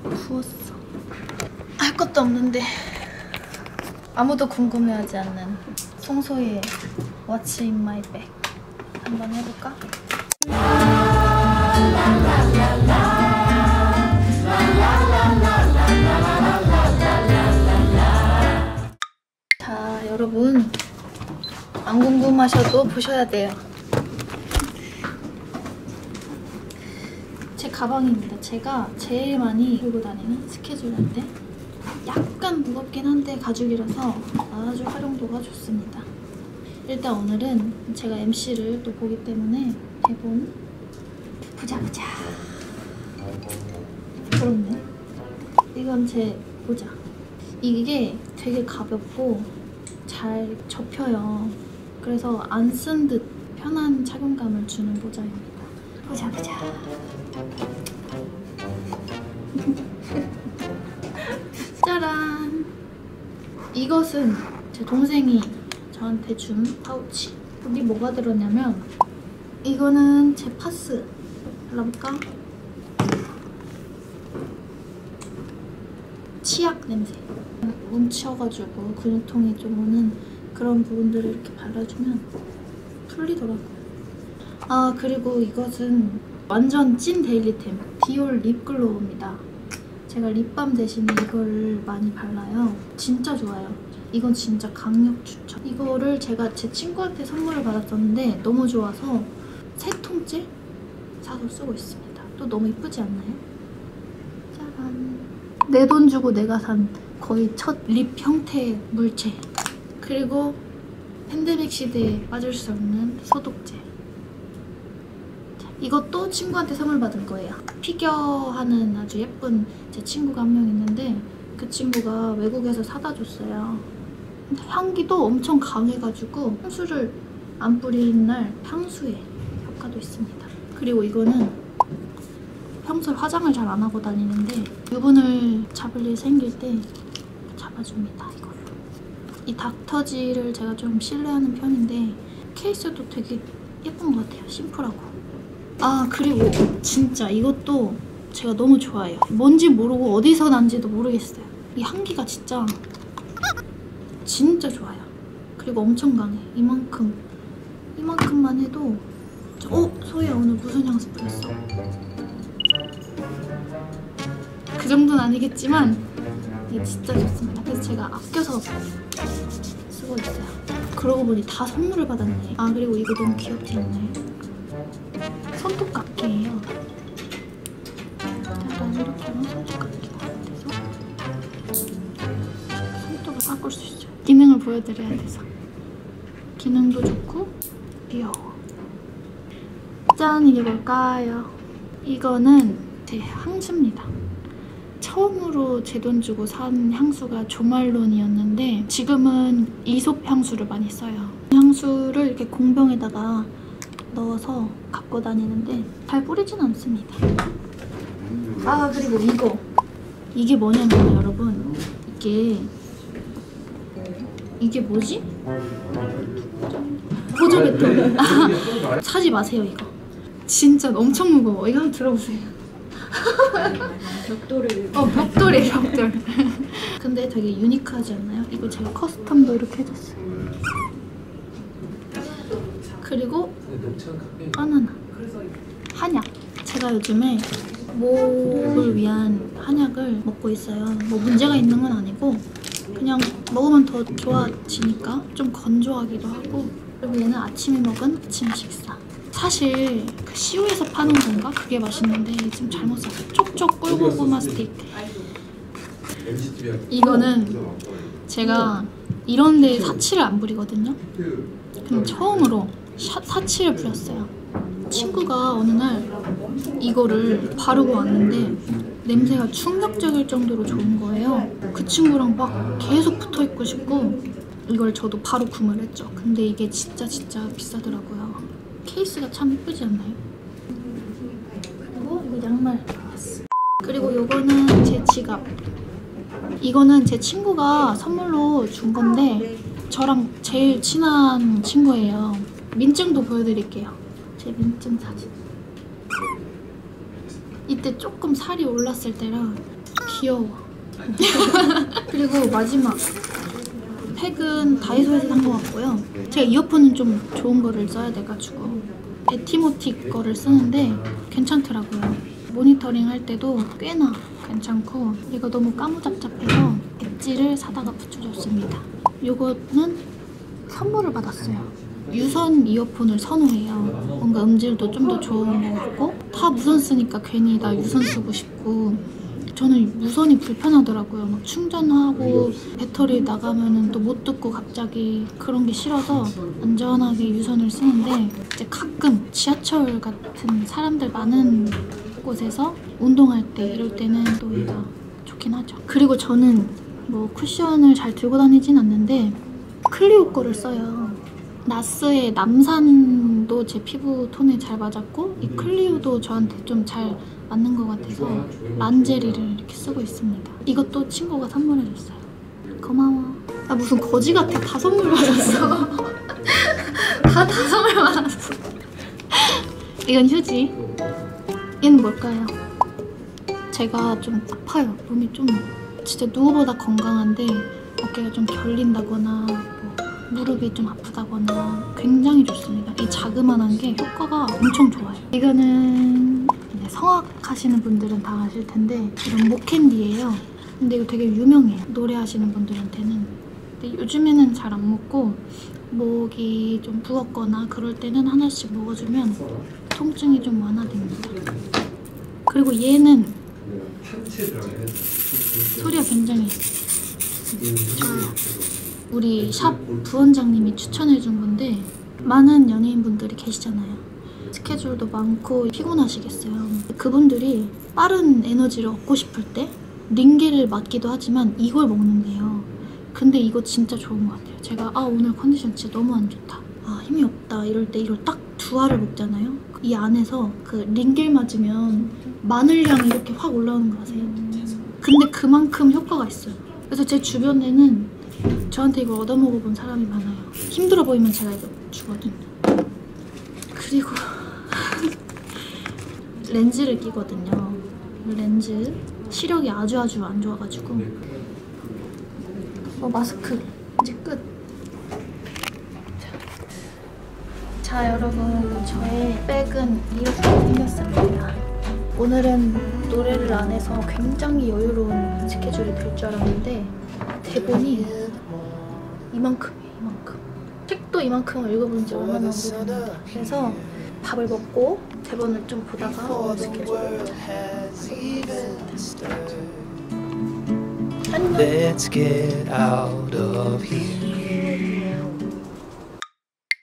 부었어. 할 것도 없는데 아무도 궁금해하지 않는 송소희의 What's in my bag 한번 해볼까? 자, 여러분 안 궁금하셔도 보셔야 돼요. 제 가방입니다. 제가 제일 많이 들고 다니는 스케줄 할 때 약간 무겁긴 한데 가죽이라서 아주 활용도가 좋습니다. 일단 오늘은 제가 MC를 또 보기 때문에 대본 보자. 그렇네. 이건 제 모자. 이게 되게 가볍고 잘 접혀요. 그래서 안 쓴 듯 편한 착용감을 주는 모자입니다. 보자. 짜란! 이것은 제 동생이 저한테 준 파우치. 여기 뭐가 들었냐면 이거는 제 파스. 발라볼까? 치약 냄새. 뭉쳐가지고 근육통이 좀 오는 그런 부분들을 이렇게 발라주면 풀리더라고요. 아, 그리고 이것은 완전 찐 데일리템. 디올 립글로우입니다. 제가 립밤 대신에 이걸 많이 발라요. 진짜 좋아요. 이건 진짜 강력 추천. 이거를 제가 제 친구한테 선물을 받았었는데 너무 좋아서 3통째 사서 쓰고 있습니다. 또 너무 이쁘지 않나요? 짜란. 내 돈 주고 내가 산 거의 첫 립 형태의 물체. 그리고 팬데믹 시대에 빠질 수 없는 소독제. 이것도 친구한테 선물 받은 거예요. 피겨 하는 아주 예쁜 제 친구가 한 명 있는데 그 친구가 외국에서 사다 줬어요. 근데 향기도 엄청 강해가지고 향수를 안 뿌리는 날 향수에 효과도 있습니다. 그리고 이거는 평소에 화장을 잘 안 하고 다니는데 유분을 잡을 일 생길 때 잡아줍니다. 이걸로. 이 닥터지를 제가 좀 신뢰하는 편인데 케이스도 되게 예쁜 것 같아요. 심플하고. 아, 그리고 진짜 이것도 제가 너무 좋아해요. 뭔지 모르고 어디서 난지도 모르겠어요. 이 향기가 진짜 좋아요. 그리고 엄청 강해. 이만큼만 해도 소희야 오늘 무슨 향수 뿌렸어? 그 정도는 아니겠지만 이게 진짜 좋습니다. 그래서 제가 아껴서 쓰고 있어요. 그러고 보니 다 선물을 받았네. 아, 그리고 이거 너무 귀엽지 않나요? 손톱 깎기예요. 짜란, 이렇게 하면 손톱 깎기가 돼서 손톱을 깎을 수 있어요. 기능을 보여드려야 돼서. 기능도 좋고 귀여워. 짠! 이게 뭘까요? 이거는 제 향수입니다. 처음으로 제 돈 주고 산 향수가 조말론이었는데 지금은 이솝 향수를 많이 써요. 향수를 이렇게 공병에다가 넣어서 갖고 다니는데 잘 뿌리진 않습니다. 아, 그리고 이게 뭐냐면 여러분, 이게 뭐지? 보조 배터리. 사지 마세요. 이거 진짜 엄청 무거워. 이거 한번 들어보세요. 벽돌이에요. 벽돌. 근데 되게 유니크하지 않나요? 이거 제가 커스텀도 이렇게 해줬어요. 그리고 바나나, 한약. 제가 요즘에 목을 위한 한약을 먹고 있어요. 뭐 문제가 있는 건 아니고 그냥 먹으면 더 좋아지니까 좀 건조하기도 하고. 그리고 얘는 아침에 먹은 아침 식사. 사실 그 시우에서 파는 건가? 그게 맛있는데 지금 잘못 샀어요. 촉촉 꿀고구마 스테이크. 이거는 제가 이런 데 사치를 안 부리거든요. 근데 처음으로 사치를 부렸어요. 친구가 어느 날 이거를 바르고 왔는데 냄새가 충격적일 정도로 좋은 거예요. 그 친구랑 막 계속 붙어있고 싶고 이걸 저도 바로 구매를 했죠. 근데 이게 진짜 비싸더라고요. 케이스가 참 예쁘지 않나요? 그리고 이거 양말. 그리고 요거는 제 지갑. 이거는 제 친구가 선물로 준 건데 저랑 제일 친한 친구예요. 민증도 보여드릴게요. 제 민증 사진. 이때 조금 살이 올랐을 때라 귀여워. 그리고 마지막 팩은 다이소에서 산 것 같고요. 제가 이어폰은 좀 좋은 거를 써야 돼가지고 에티모틱 거를 쓰는데 괜찮더라고요. 모니터링 할 때도 꽤나 괜찮고, 이거 너무 까무잡잡해서 엣지를 사다가 붙여줬습니다. 이거는 선물을 받았어요. 유선 이어폰을 선호해요. 뭔가 음질도 좀 더 좋은 거 같고, 다 무선 쓰니까 괜히 나 유선 쓰고 싶고, 저는 무선이 불편하더라고요. 막 충전하고 배터리 나가면은 또 못 듣고 갑자기, 그런 게 싫어서 안전하게 유선을 쓰는데, 이제 가끔 지하철 같은 사람들 많은 곳에서 운동할 때 이럴 때는 또 얘가 좋긴 하죠. 그리고 저는 뭐 쿠션을 잘 들고 다니진 않는데 클리오 거를 써요. 나스의 남산도 제 피부 톤에 잘 맞았고, 이 클리오도 저한테 좀 잘 맞는 것 같아서 란제리를 이렇게 쓰고 있습니다. 이것도 친구가 선물해줬어요. 고마워. 나 무슨 거지 같아. 다 선물 받았어. 다 선물 받았어. 이건 휴지. 얘는 뭘까요? 제가 좀 아파요. 몸이 좀 진짜 누구보다 건강한데 어깨가 좀 결린다거나 무릎이 좀 아프다거나 굉장히 좋습니다. 이 자그만한 게 효과가 엄청 좋아요. 이거는 이제 성악하시는 분들은 다 아실 텐데 이런 목캔디예요. 근데 이거 되게 유명해요. 노래하시는 분들한테는. 근데 요즘에는 잘 안 먹고 목이 좀 부었거나 그럴 때는 하나씩 먹어주면 통증이 좀 완화됩니다. 그리고 얘는 소리가 굉장히 좋아요. 우리 샵 부원장님이 추천해준 건데, 많은 연예인분들이 계시잖아요. 스케줄도 많고 피곤하시겠어요. 그분들이 빠른 에너지를 얻고 싶을 때 링겔을 맞기도 하지만 이걸 먹는데요. 근데 이거 진짜 좋은 것 같아요. 제가 오늘 컨디션 진짜 너무 안 좋다, 힘이 없다 이럴 때 이걸 딱 2알을 먹잖아요. 이 안에서 그 링겔 맞으면 마늘향이 이렇게 확 올라오는 거 아세요? 근데 그만큼 효과가 있어요. 그래서 제 주변에는 저한테 이걸 얻어먹어본 사람이 많아요. 힘들어 보이면 제가 이거 주거든요. 그리고 렌즈를 끼거든요. 렌즈 시력이 아주 안 좋아가지고. 마스크 이제 끝. 자 여러분, 저의 백은 이렇게 생겼습니다. 오늘은 노래를 안 해서 굉장히 여유로운 스케줄이 될 줄 알았는데 대본이 이만큼이에요. 이만큼. 책도 이만큼을 읽어본 지 얼마나 오래됐는데. 그래서 밥을 먹고 대본을 좀 보다가 오늘 스케줄을 안녕. Let's get out of here.